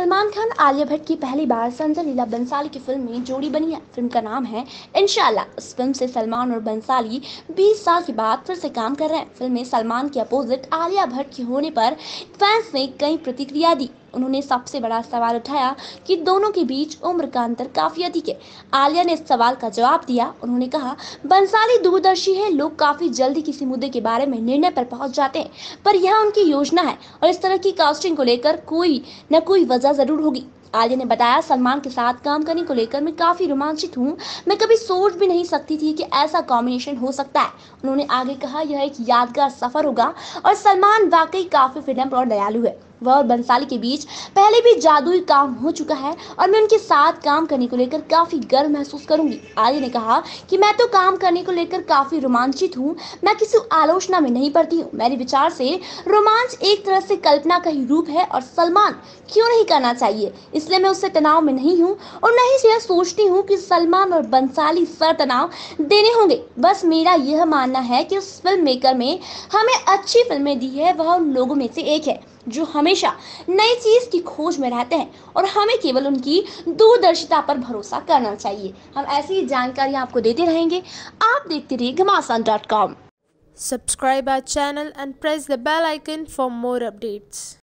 सलमान खान आलिया भट्ट की पहली बार संजय लीला बंसाली की फिल्म में जोड़ी बनी है। फिल्म का नाम है इंशाल्लाह। इस फिल्म से सलमान और बंसाली 20 साल के बाद फिर से काम कर रहे हैं। फिल्म में सलमान के अपोजिट आलिया भट्ट के होने पर फैंस ने कई प्रतिक्रिया दी। उन्होंने सबसे बड़ा सवाल उठाया कि दोनों के बीच उम्र का अंतर काफी अधिक है। आलिया ने इस सवाल का जवाब दिया। उन्होंने कहा, बंसाली दूरदर्शी है, लोग काफी जल्दी किसी मुद्दे के बारे में निर्णय पर पहुंच जाते हैं, पर यह उनकी योजना है और इस तरह की कास्टिंग को लेकर कोई न कोई वजह जरूर होगी। आलिया ने बताया, सलमान के साथ काम करने को लेकर मैं काफी रोमांचित हूँ। मैं कभी सोच भी नहीं सकती थी कि ऐसा कॉम्बिनेशन हो सकता है। उन्होंने आगे कहा, यह एक यादगार सफर होगा और सलमान वाकई काफी विनम्र और दयालु है। वह और बंसाली के बीच पहले भी जादुई काम हो चुका है और मैं उनके साथ काम करने को लेकर काफी गर्व महसूस करूंगी। आलिया ने कहा कि मैं तो काम करने को लेकर काफी रोमांचित हूँ। मैं किसी आलोचना में नहीं पड़ती हूँ। मेरे विचार से रोमांच एक तरह से कल्पना का ही रूप है और सलमान क्यों नहीं करना चाहिए, इसलिए मैं उससे तनाव में नहीं हूँ और न ही यह सोचती हूँ कि सलमान और बंसाली सर तनाव देने होंगे। बस मेरा यह मानना है कि उस फिल्म मेकर में हमें अच्छी फिल्में दी है, वह उन लोगों में से एक है जो हमेशा नई चीज की खोज में रहते हैं और हमें केवल उनकी दूरदर्शिता पर भरोसा करना चाहिए। हम ऐसी जानकारियां आपको देते रहेंगे। आप देखते रहिए घमासान.com। Subscribe our channel and press the bell icon for more updates.